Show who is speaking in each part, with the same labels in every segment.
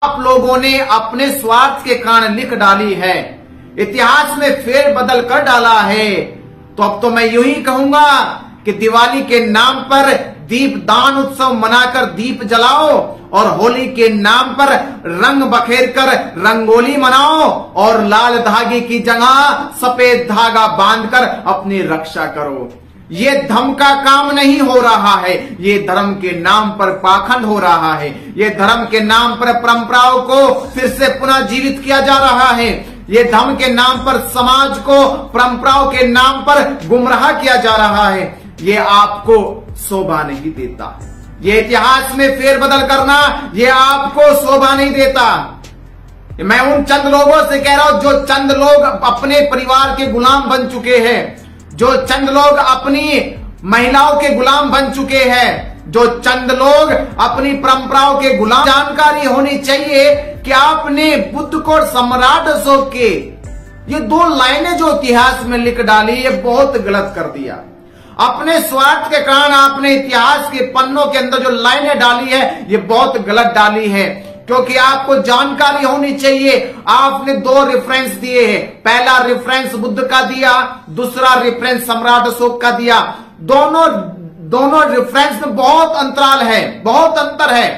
Speaker 1: आप लोगों ने अपने स्वार्थ के कारण लिख डाली है, इतिहास में फेर बदल कर डाला है। तो अब तो मैं यूं ही कहूंगा कि दिवाली के नाम पर दीपदान उत्सव मनाकर दीप जलाओ और होली के नाम पर रंग बखेर कर रंगोली मनाओ और लाल धागे की जगह सफेद धागा बांधकर अपनी रक्षा करो। ये धर्म का काम नहीं हो रहा है, ये धर्म के नाम पर पाखंड हो रहा है, ये धर्म के नाम पर परंपराओं को फिर से पुनः जीवित किया जा रहा है, ये धर्म के नाम पर समाज को परंपराओं के नाम पर गुमराह किया जा रहा है। ये आपको शोभा नहीं देता, ये इतिहास में फेरबदल करना ये आपको शोभा नहीं देता। मैं उन चंद लोगों से कह रहा हूं जो चंद लोग अपने परिवार के गुलाम बन चुके हैं, जो चंद लोग अपनी महिलाओं के गुलाम बन चुके हैं, जो चंद लोग अपनी परंपराओं के गुलाम। जानकारी होनी चाहिए कि आपने बुद्ध को सम्राट अशोक के ये दो लाइनें जो इतिहास में लिख डाली ये बहुत गलत कर दिया। अपने स्वार्थ के कारण आपने इतिहास के पन्नों के अंदर जो लाइनें डाली है ये बहुत गलत डाली है, क्योंकि आपको जानकारी होनी चाहिए। आपने दो रेफरेंस दिए हैं, पहला रेफरेंस बुद्ध का दिया, दूसरा रेफरेंस सम्राट अशोक का दिया। दोनों रेफरेंस में बहुत अंतराल है, बहुत अंतर है।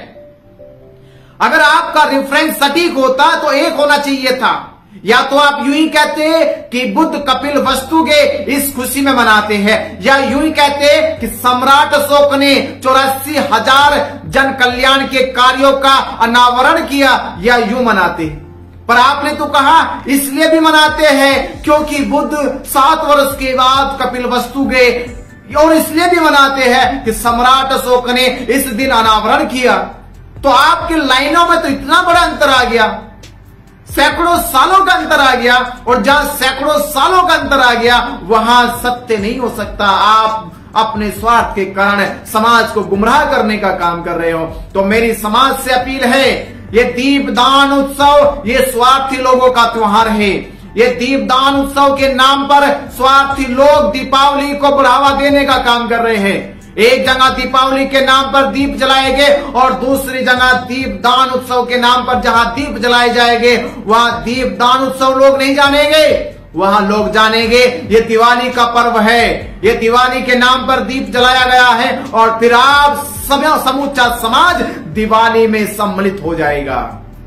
Speaker 1: अगर आपका रेफरेंस सटीक होता तो एक होना चाहिए था, या तो आप यूं ही कहते कि बुद्ध कपिल वस्तु के इस खुशी में मनाते हैं, या यूं ही कहते कि सम्राट अशोक ने 84,000 जन कल्याण के कार्यों का अनावरण किया, या यूं मनाते। पर आपने तो कहा इसलिए भी मनाते हैं क्योंकि बुद्ध 7 वर्ष के बाद कपिल वस्तु गए, और इसलिए भी मनाते हैं कि सम्राट अशोक ने इस दिन अनावरण किया। तो आपकी लाइनों में तो इतना बड़ा अंतर आ गया, सैकड़ों सालों का अंतर आ गया, और जहां सैकड़ों सालों का अंतर आ गया वहां सत्य नहीं हो सकता। आप अपने स्वार्थ के कारण समाज को गुमराह करने का काम कर रहे हो। तो मेरी समाज से अपील है, ये दीपदान उत्सव ये स्वार्थी लोगों का त्योहार है। ये दीपदान उत्सव के नाम पर स्वार्थी लोग दीपावली को बढ़ावा देने का काम कर रहे हैं। एक जगह दीपावली के नाम पर दीप जलाएंगे और दूसरी जगह दीपदान उत्सव के नाम पर जहां दीप जलाए जाएंगे वहां दीपदान उत्सव लोग नहीं जानेंगे, वहां लोग जानेंगे ये दिवाली का पर्व है, ये दिवाली के नाम पर दीप जलाया गया है, और फिर आप समूचा समाज दिवाली में सम्मिलित हो जाएगा।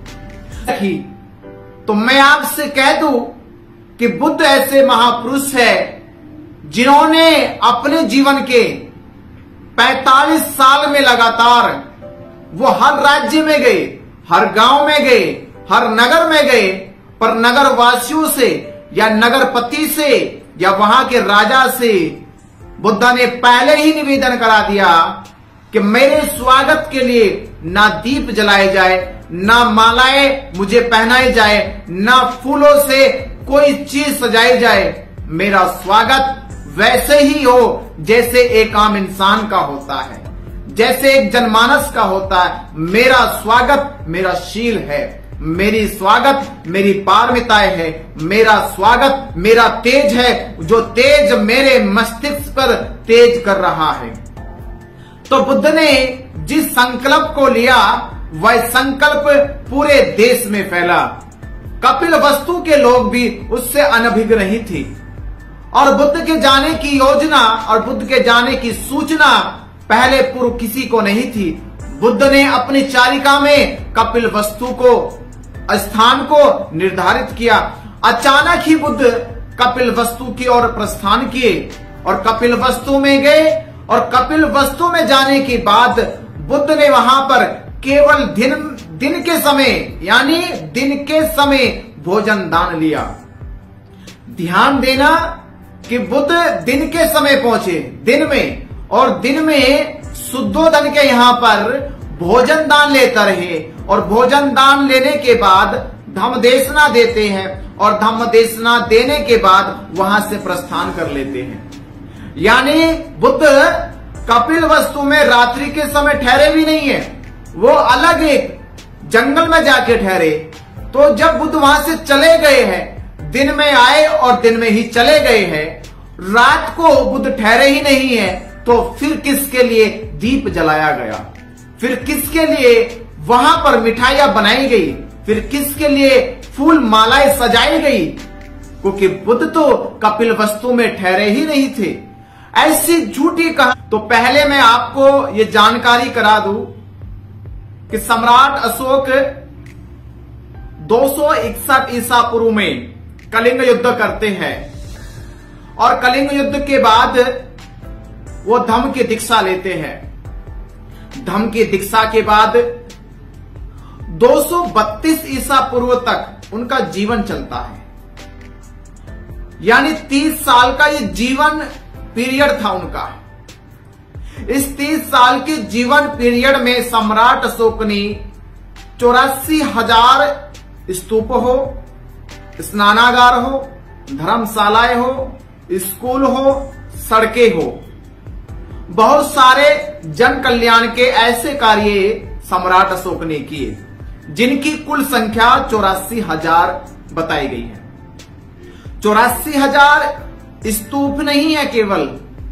Speaker 1: तो मैं आपसे कह दूं कि बुद्ध ऐसे महापुरुष है जिन्होंने अपने जीवन के 45 साल में लगातार वो हर राज्य में गए, हर गांव में गए, हर नगर में गए, पर नगर वासियों से या नगरपति से या वहां के राजा से बुद्ध ने पहले ही निवेदन करा दिया कि मेरे स्वागत के लिए ना दीप जलाए जाए, ना मालाएं मुझे पहनाई जाए, ना फूलों से कोई चीज सजाई जाए। मेरा स्वागत वैसे ही हो जैसे एक आम इंसान का होता है, जैसे एक जनमानस का होता है। मेरा स्वागत मेरा शील है, मेरी स्वागत मेरी पारमिताएं है, मेरा स्वागत मेरा तेज है, जो तेज मेरे मस्तिष्क पर तेज कर रहा है। तो बुद्ध ने जिस संकल्प को लिया वह संकल्प पूरे देश में फैला। कपिल वस्तु के लोग भी उससे अनभिज्ञ नहीं थे, और बुद्ध के जाने की योजना और बुद्ध के जाने की सूचना पहले पूर्व किसी को नहीं थी। बुद्ध ने अपनी चारिका में कपिल वस्तु को स्थान को निर्धारित किया। अचानक ही बुद्ध कपिल वस्तु की ओर प्रस्थान किए और कपिल वस्तु में गए, और कपिल वस्तु में जाने के बाद बुद्ध ने वहां पर केवल दिन के समय यानी दिन के समय भोजन दान लिया। ध्यान देना कि बुद्ध दिन के समय पहुंचे, दिन में, और दिन में शुद्धोदन के यहाँ पर भोजन दान लेते रहे, और भोजन दान लेने के बाद धम्म देशना देते हैं, और धम्म देशना देने के बाद वहां से प्रस्थान कर लेते हैं। यानी बुद्ध कपिल वस्तु में रात्रि के समय ठहरे भी नहीं है, वो अलग एक जंगल में जाके ठहरे। तो जब बुद्ध वहां से चले गए हैं, दिन में आए और दिन में ही चले गए हैं, रात को बुद्ध ठहरे ही नहीं है, तो फिर किसके लिए दीप जलाया गया, फिर किसके लिए वहां पर मिठाइयां बनाई गई, फिर किसके लिए फूल मालाएं सजाई गई, क्योंकि बुद्ध तो कपिलवस्तु में ठहरे ही नहीं थे। ऐसी झूठी कहानी। तो पहले मैं आपको ये जानकारी करा दूं कि सम्राट अशोक 261 ईसा पूर्व में कलिंग युद्ध करते हैं और कलिंग युद्ध के बाद वो धम्म की दीक्षा लेते हैं। धम्म की दीक्षा के बाद 232 ईसा पूर्व तक उनका जीवन चलता है, यानी 30 साल का ये जीवन पीरियड था उनका। इस 30 साल के जीवन पीरियड में सम्राट अशोक ने 84,000 स्तूप हो, स्नानागार हो, धर्मशालाएं हो, स्कूल हो, सड़कें हो, बहुत सारे जन कल्याण के ऐसे कार्य सम्राट अशोक ने किए, जिनकी कुल संख्या 84,000 बताई गई है। 84,000 स्तूप नहीं है, केवल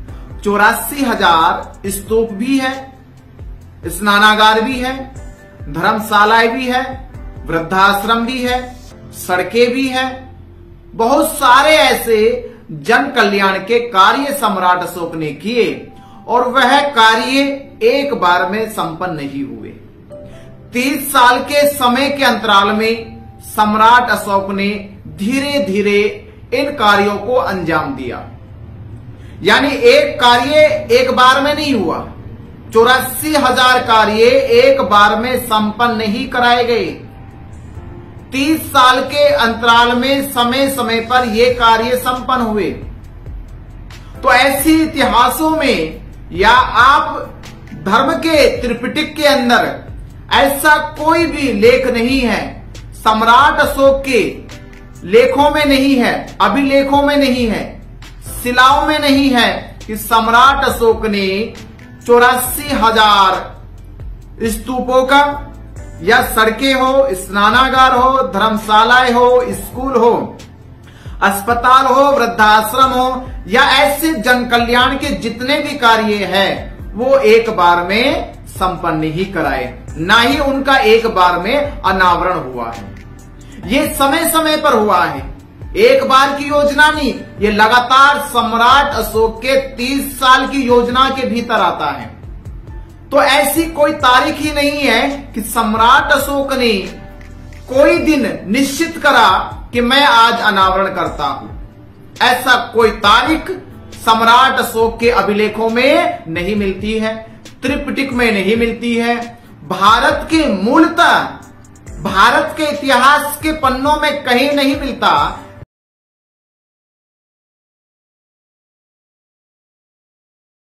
Speaker 1: 84,000 स्तूप भी है, स्नानागार भी है, धर्मशालाएं भी है, वृद्धाश्रम भी है, सड़कें भी है, बहुत सारे ऐसे जन कल्याण के कार्य सम्राट अशोक ने किए और वह कार्य एक बार में संपन्न नहीं हुए। 30 साल के समय के अंतराल में सम्राट अशोक ने धीरे धीरे इन कार्यों को अंजाम दिया, यानी एक कार्य एक बार में नहीं हुआ। 84,000 कार्य एक बार में संपन्न नहीं कराए गए। 30 साल के अंतराल में समय समय पर ये कार्य संपन्न हुए। तो ऐसी इतिहासों में या आप धर्म के त्रिपिटक के अंदर ऐसा कोई भी लेख नहीं है, सम्राट अशोक के लेखों में नहीं है, अभिलेखों में नहीं है, शिलाओं में नहीं है कि सम्राट अशोक ने 84,000 स्तूपों का या सड़कें हो, स्नानागार हो, धर्मशालाएं हो, स्कूल हो, अस्पताल हो, वृद्धाश्रम हो या ऐसे जन कल्याण के जितने भी कार्य हैं वो एक बार में संपन्न नहीं कराए, ना ही उनका एक बार में अनावरण हुआ है। ये समय समय पर हुआ है, एक बार की योजना नहीं, ये लगातार सम्राट अशोक के 30 साल की योजना के भीतर आता है। तो ऐसी कोई तारीख ही नहीं है कि सम्राट अशोक ने कोई दिन निश्चित करा कि मैं आज अनावरण करता हूं। ऐसा कोई तारीख सम्राट अशोक के अभिलेखों में नहीं मिलती है, त्रिपिटक में नहीं मिलती है, भारत के मूलतः भारत के इतिहास के पन्नों में कहीं नहीं मिलता